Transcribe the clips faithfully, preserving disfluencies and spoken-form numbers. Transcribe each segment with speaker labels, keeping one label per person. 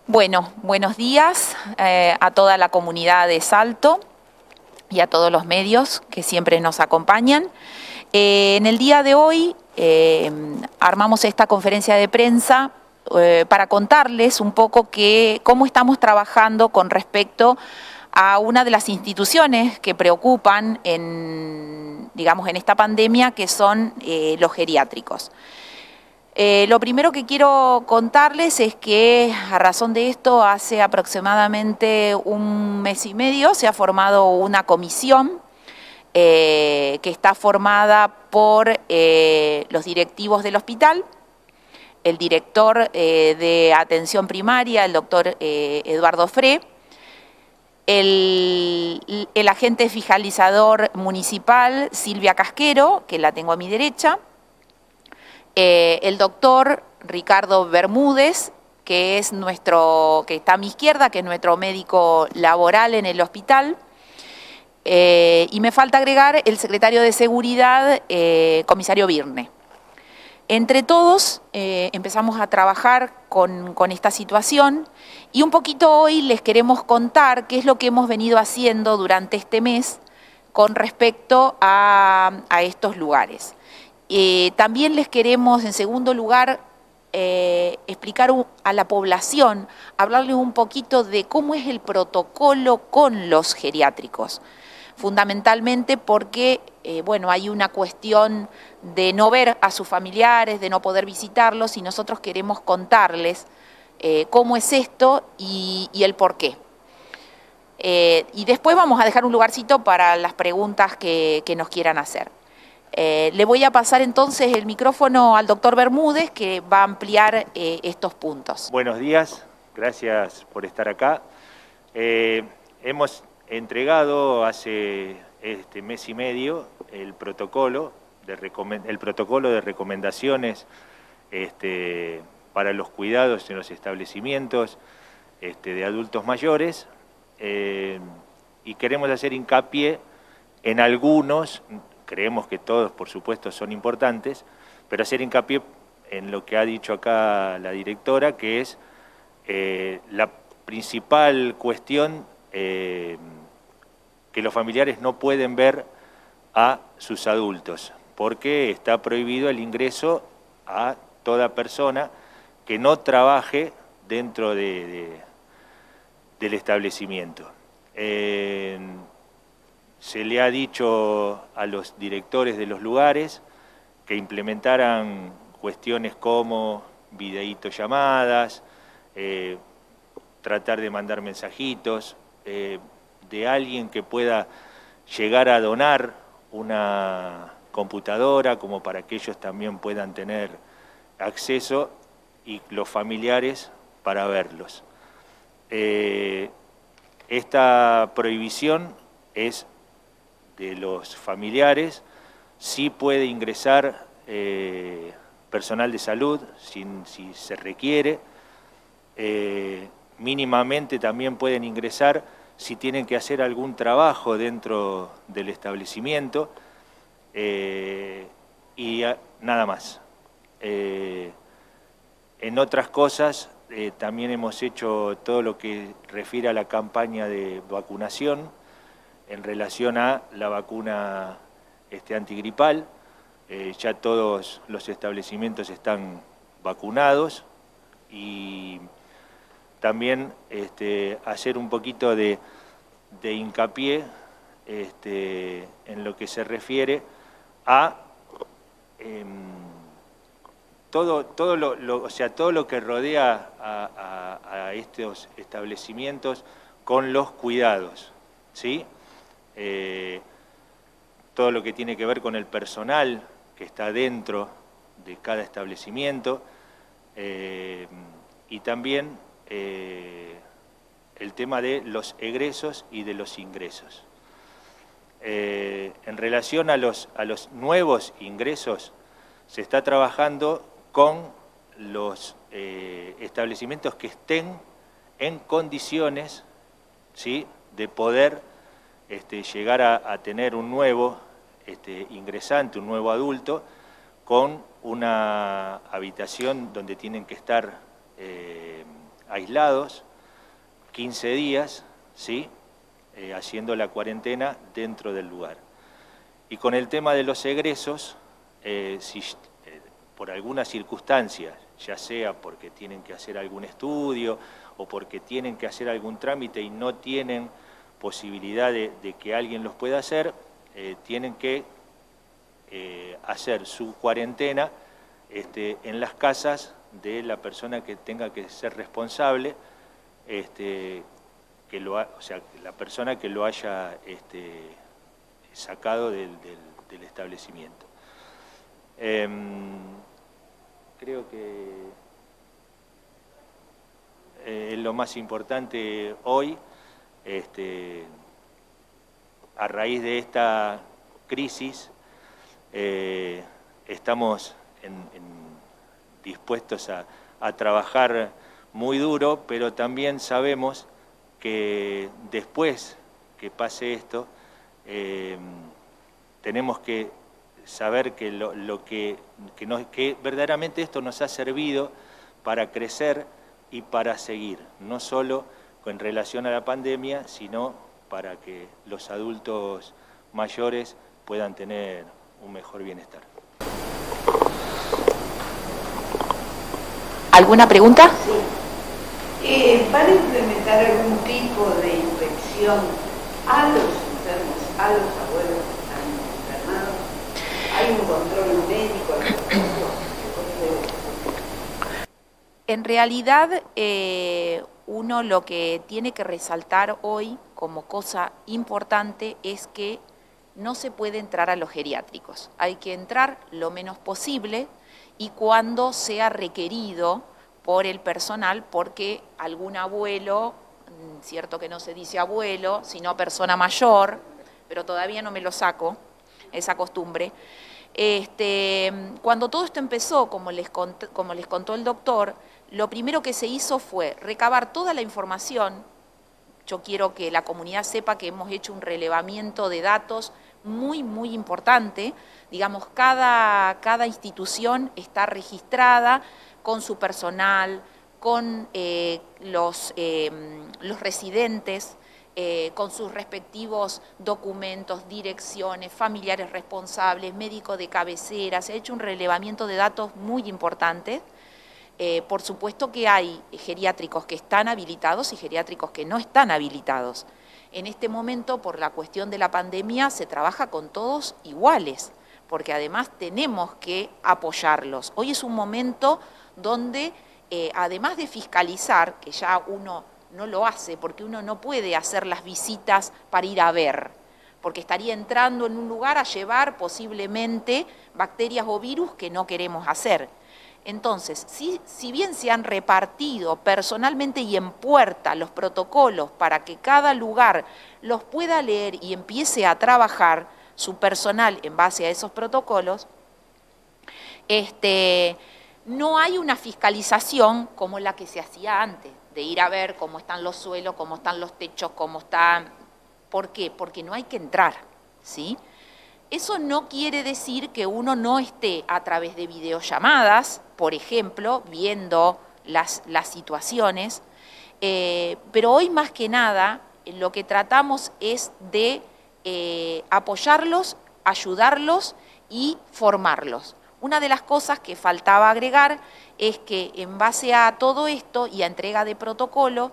Speaker 1: Bueno, buenos días eh, a toda la comunidad de Salto y a todos los medios que siempre nos acompañan. Eh, en el día de hoy eh, armamos esta conferencia de prensa eh, para contarles un poco que, cómo estamos trabajando con respecto a una de las instituciones que preocupan en, digamos, en esta pandemia, que son eh, los geriátricos. Eh, lo primero que quiero contarles es que a razón de esto, hace aproximadamente un mes y medio se ha formado una comisión eh, que está formada por eh, los directivos del hospital, el director eh, de atención primaria, el doctor eh, Eduardo Fré, el, el agente fiscalizador municipal Silvia Casquero, que la tengo a mi derecha, Eh, el doctor Ricardo Bermúdez, que es nuestro, que está a mi izquierda, que es nuestro médico laboral en el hospital, eh, y me falta agregar el secretario de Seguridad, eh, comisario Birne. Entre todos eh, empezamos a trabajar con, con esta situación y un poquito hoy les queremos contar qué es lo que hemos venido haciendo durante este mes con respecto a, a estos lugares. Eh, también les queremos, en segundo lugar, eh, explicar a la población, hablarles un poquito de cómo es el protocolo con los geriátricos. Fundamentalmente porque, eh, bueno, hay una cuestión de no ver a sus familiares, de no poder visitarlos, y nosotros queremos contarles eh, cómo es esto y, y el por qué. Eh, y después vamos a dejar un lugarcito para las preguntas que, que nos quieran hacer. Eh, le voy a pasar entonces el micrófono al doctor Bermúdez, que va a ampliar eh, estos puntos.
Speaker 2: Buenos días, gracias por estar acá. Eh, hemos entregado hace este mes y medio el protocolo de, el protocolo de recomendaciones este, para los cuidados en los establecimientos este, de adultos mayores, eh, y queremos hacer hincapié en algunos. Creemos que todos, por supuesto, son importantes, pero hacer hincapié en lo que ha dicho acá la directora, que es eh, la principal cuestión, eh, que los familiares no pueden ver a sus adultos, porque está prohibido el ingreso a toda persona que no trabaje dentro de, de, del establecimiento. Eh, Se le ha dicho a los directores de los lugares que implementaran cuestiones como videitos, llamadas, eh, tratar de mandar mensajitos, eh, de alguien que pueda llegar a donar una computadora como para que ellos también puedan tener acceso y los familiares para verlos. Eh, esta prohibición es de los familiares. Sí puede ingresar eh, personal de salud si, si se requiere, eh, mínimamente también pueden ingresar si tienen que hacer algún trabajo dentro del establecimiento, eh, y a, nada más. Eh, en otras cosas eh, también hemos hecho todo lo que refiere a la campaña de vacunación en relación a la vacuna este, antigripal. Eh, ya todos los establecimientos están vacunados, y también este, hacer un poquito de, de hincapié este, en lo que se refiere a eh, todo, todo, lo, lo, o sea, todo lo que rodea a, a, a estos establecimientos con los cuidados, ¿sí? Eh, todo lo que tiene que ver con el personal que está dentro de cada establecimiento, eh, y también eh, el tema de los egresos y de los ingresos. Eh, en relación a los, a los nuevos ingresos, se está trabajando con los eh, establecimientos que estén en condiciones, ¿sí?, de poder Este, llegar a, a tener un nuevo este, ingresante, un nuevo adulto, con una habitación donde tienen que estar eh, aislados, quince días, ¿sí? Eh, haciendo la cuarentena dentro del lugar. Y con el tema de los egresos, eh, si eh, por alguna circunstancia, ya sea porque tienen que hacer algún estudio o porque tienen que hacer algún trámite y no tienen posibilidad de, de que alguien los pueda hacer, eh, tienen que eh, hacer su cuarentena este, en las casas de la persona que tenga que ser responsable, este, que lo ha, o sea, la persona que lo haya este, sacado del, del, del establecimiento. Eh, creo que eh, es lo más importante hoy, este, a raíz de esta crisis, eh, estamos en, en, dispuestos a, a trabajar muy duro, pero también sabemos que después que pase esto, eh, tenemos que saber que, lo, lo que, que, nos, que verdaderamente esto nos ha servido para crecer y para seguir, no solo en relación a la pandemia, sino para que los adultos mayores puedan tener un mejor bienestar.
Speaker 1: ¿Alguna pregunta?
Speaker 3: Sí. Eh, ¿Van a implementar algún tipo de inspección a los enfermos, a los abuelos que están enfermados? ¿Hay un control médico al respecto?
Speaker 1: En realidad, eh, uno lo que tiene que resaltar hoy como cosa importante es que no se puede entrar a los geriátricos. Hay que entrar lo menos posible y cuando sea requerido por el personal, porque algún abuelo, cierto que no se dice abuelo, sino persona mayor, pero todavía no me lo saco, esa costumbre. Este, cuando todo esto empezó, como les, contó, como les contó el doctor, lo primero que se hizo fue recabar toda la información. Yo quiero que la comunidad sepa que hemos hecho un relevamiento de datos muy, muy importante. Digamos, cada, cada institución está registrada con su personal, con eh, los, eh, los residentes, eh, con sus respectivos documentos, direcciones, familiares responsables, médico de cabecera. Se ha hecho un relevamiento de datos muy importante. Eh, por supuesto que hay geriátricos que están habilitados y geriátricos que no están habilitados. En este momento, por la cuestión de la pandemia, se trabaja con todos iguales, porque además tenemos que apoyarlos. Hoy es un momento donde, eh, además de fiscalizar, que ya uno no lo hace, porque uno no puede hacer las visitas para ir a ver, porque estaría entrando en un lugar a llevar posiblemente bacterias o virus que no queremos hacer. Entonces, si, si bien se han repartido personalmente y en puerta los protocolos para que cada lugar los pueda leer y empiece a trabajar su personal en base a esos protocolos, este, no hay una fiscalización como la que se hacía antes, de ir a ver cómo están los suelos, cómo están los techos, cómo están... ¿Por qué? Porque no hay que entrar, ¿sí? Eso no quiere decir que uno no esté a través de videollamadas, por ejemplo, viendo las, las situaciones, eh, pero hoy más que nada lo que tratamos es de eh, apoyarlos, ayudarlos y formarlos. Una de las cosas que faltaba agregar es que en base a todo esto y a entrega de protocolo,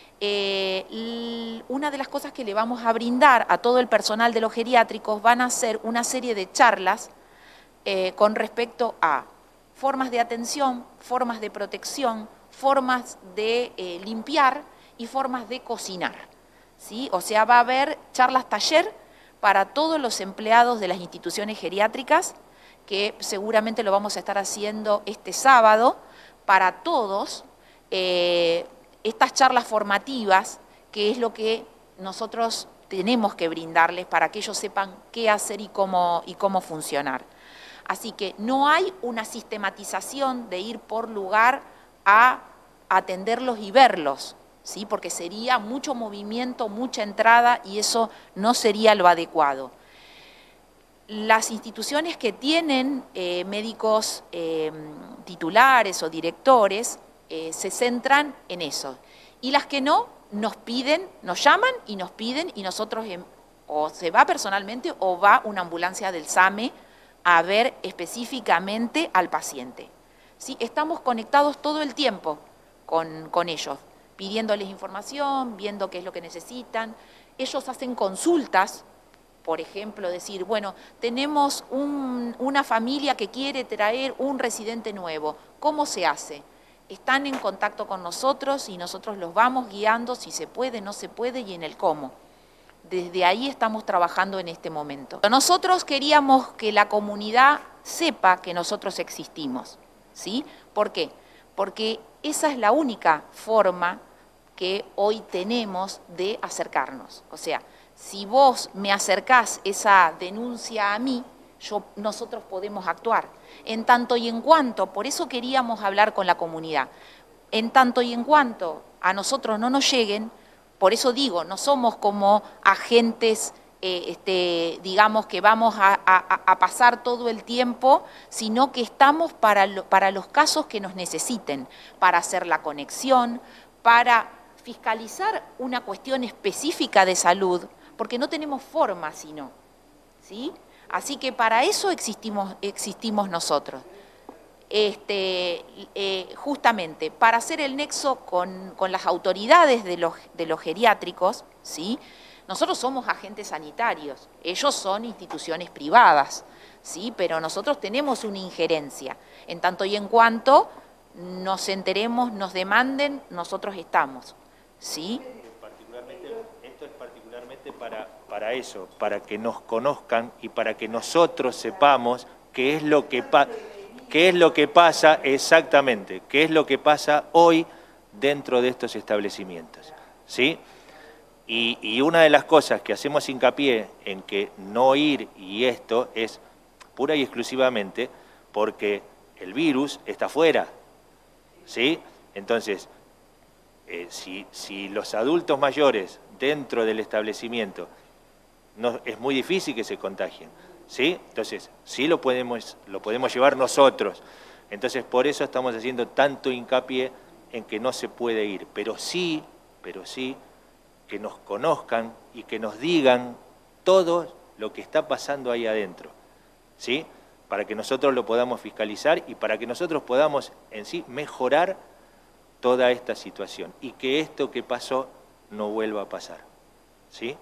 Speaker 1: Eh, una de las cosas que le vamos a brindar a todo el personal de los geriátricos van a ser una serie de charlas eh, con respecto a formas de atención, formas de protección, formas de eh, limpiar y formas de cocinar, ¿sí? O sea, va a haber charlas taller para todos los empleados de las instituciones geriátricas, que seguramente lo vamos a estar haciendo este sábado para todos. Eh, Estas charlas formativas, que es lo que nosotros tenemos que brindarles para que ellos sepan qué hacer y cómo, y cómo funcionar. Así que no hay una sistematización de ir por lugar a atenderlos y verlos, ¿sí? Porque sería mucho movimiento, mucha entrada y eso no sería lo adecuado. Las instituciones que tienen eh, médicos eh, titulares o directores, eh, se centran en eso. Y las que no, nos piden, nos llaman y nos piden y nosotros eh, o se va personalmente o va una ambulancia del SAME a ver específicamente al paciente. ¿Sí? Estamos conectados todo el tiempo con, con ellos, pidiéndoles información, viendo qué es lo que necesitan. Ellos hacen consultas, por ejemplo, decir, bueno, tenemos un, una familia que quiere traer un residente nuevo, ¿cómo se hace? Están en contacto con nosotros y nosotros los vamos guiando si se puede, no se puede y en el cómo. Desde ahí estamos trabajando en este momento. Nosotros queríamos que la comunidad sepa que nosotros existimos, ¿sí? ¿Por qué? Porque esa es la única forma que hoy tenemos de acercarnos. O sea, si vos me acercás esa denuncia a mí, yo, nosotros podemos actuar. En tanto y en cuanto, por eso queríamos hablar con la comunidad, en tanto y en cuanto a nosotros no nos lleguen, por eso digo, no somos como agentes, eh, este, digamos, que vamos a, a, a pasar todo el tiempo, sino que estamos para, lo, para los casos que nos necesiten, para hacer la conexión, para fiscalizar una cuestión específica de salud, porque no tenemos forma sino, ¿sí? Así que para eso existimos, existimos nosotros. Este, eh, justamente para hacer el nexo con, con las autoridades de los, de los geriátricos, ¿sí? Nosotros somos agentes sanitarios, ellos son instituciones privadas, ¿sí? Pero nosotros tenemos una injerencia. En tanto y en cuanto nos enteremos, nos demanden, nosotros estamos, ¿sí?
Speaker 2: Particularmente, esto es particularmente para, para eso, para que nos conozcan y para que nosotros sepamos qué es lo que pasa. ¿Qué es lo que pasa exactamente? ¿Qué es lo que pasa hoy dentro de estos establecimientos? ¿Sí? Y, y una de las cosas que hacemos hincapié en que no ir y esto es pura y exclusivamente porque el virus está afuera. ¿Sí? Entonces, eh, si, si los adultos mayores dentro del establecimiento, no, es muy difícil que se contagien. ¿Sí? Entonces, sí lo podemos, lo podemos llevar nosotros. Entonces, por eso estamos haciendo tanto hincapié en que no se puede ir. Pero sí, pero sí, que nos conozcan y que nos digan todo lo que está pasando ahí adentro. ¿Sí? Para que nosotros lo podamos fiscalizar y para que nosotros podamos en sí mejorar toda esta situación. Y que esto que pasó no vuelva a pasar. ¿Sí?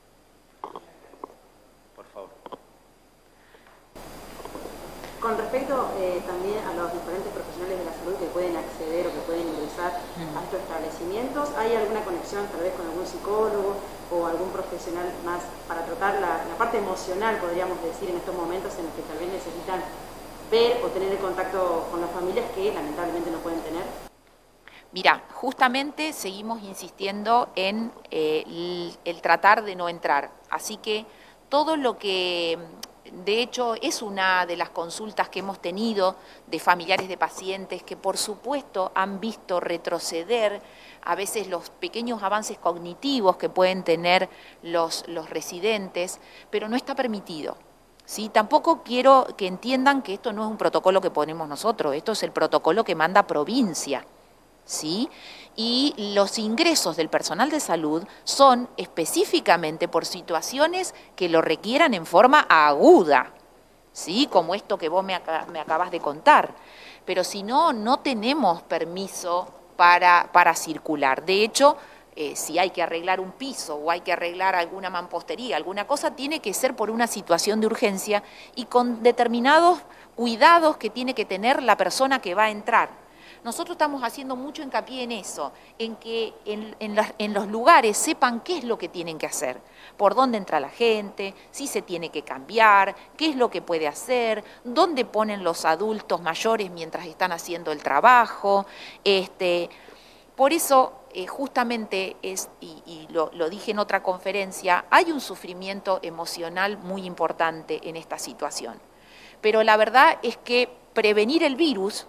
Speaker 4: Con respecto eh, también a los diferentes profesionales de la salud que pueden acceder o que pueden ingresar a estos establecimientos, ¿hay alguna conexión tal vez con algún psicólogo o algún profesional más para tratar la, la parte emocional, podríamos decir, en estos momentos en los que tal vez necesitan ver o tener el contacto con las familias que lamentablemente no pueden tener?
Speaker 1: Mira, justamente seguimos insistiendo en eh, el, el tratar de no entrar, así que todo lo que... De hecho, es una de las consultas que hemos tenido de familiares de pacientes que, por supuesto, han visto retroceder a veces los pequeños avances cognitivos que pueden tener los, los residentes, pero no está permitido. ¿Sí? Tampoco quiero que entiendan que esto no es un protocolo que ponemos nosotros, esto es el protocolo que manda provincia. ¿Sí? Y los ingresos del personal de salud son específicamente por situaciones que lo requieran en forma aguda, ¿sí? Como esto que vos me, acá, me acabas de contar. Pero si no, no tenemos permiso para, para circular. De hecho, eh, si hay que arreglar un piso o hay que arreglar alguna mampostería, alguna cosa, tiene que ser por una situación de urgencia y con determinados cuidados que tiene que tener la persona que va a entrar. Nosotros estamos haciendo mucho hincapié en eso, en que en, en, las, en los lugares sepan qué es lo que tienen que hacer, por dónde entra la gente, si se tiene que cambiar, qué es lo que puede hacer, dónde ponen los adultos mayores mientras están haciendo el trabajo. Este, por eso, eh, justamente, es, y, y lo, lo dije en otra conferencia, hay un sufrimiento emocional muy importante en esta situación. Pero la verdad es que prevenir el virus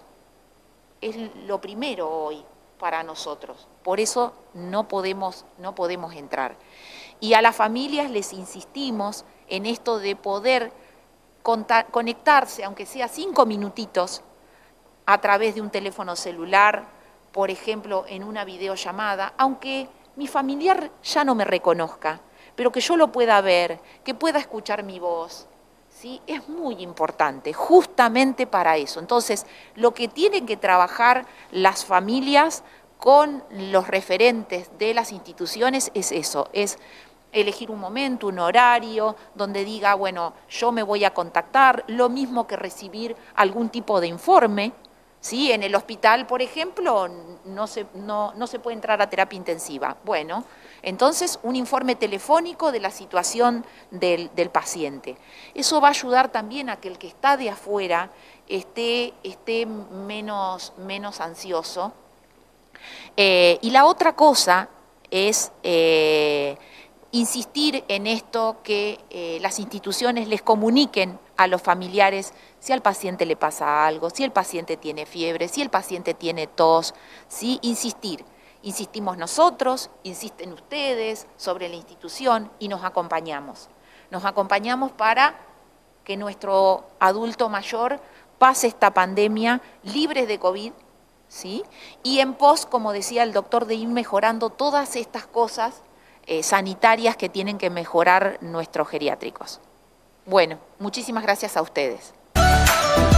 Speaker 1: es lo primero hoy para nosotros, por eso no podemos, no podemos entrar. Y a las familias les insistimos en esto de poder conectarse, aunque sea cinco minutitos, a través de un teléfono celular, por ejemplo, en una videollamada, aunque mi familiar ya no me reconozca, pero que yo lo pueda ver, que pueda escuchar mi voz, ¿sí? Es muy importante, justamente para eso. Entonces, lo que tienen que trabajar las familias con los referentes de las instituciones es eso, es elegir un momento, un horario, donde diga, bueno, yo me voy a contactar, lo mismo que recibir algún tipo de informe, ¿sí? En el hospital, por ejemplo, no se, no, no se puede entrar a terapia intensiva. Bueno, entonces un informe telefónico de la situación del, del paciente. Eso va a ayudar también a que el que está de afuera esté, esté menos, menos ansioso. Eh, y la otra cosa es eh, insistir en esto, que eh, las instituciones les comuniquen a los familiares si al paciente le pasa algo, si el paciente tiene fiebre, si el paciente tiene tos, ¿sí? Insistir. Insistimos nosotros, insisten ustedes sobre la institución y nos acompañamos. Nos acompañamos para que nuestro adulto mayor pase esta pandemia libres de COVID, ¿sí? Y en pos, como decía el doctor, de ir mejorando todas estas cosas eh, sanitarias que tienen que mejorar nuestros geriátricos. Bueno, muchísimas gracias a ustedes.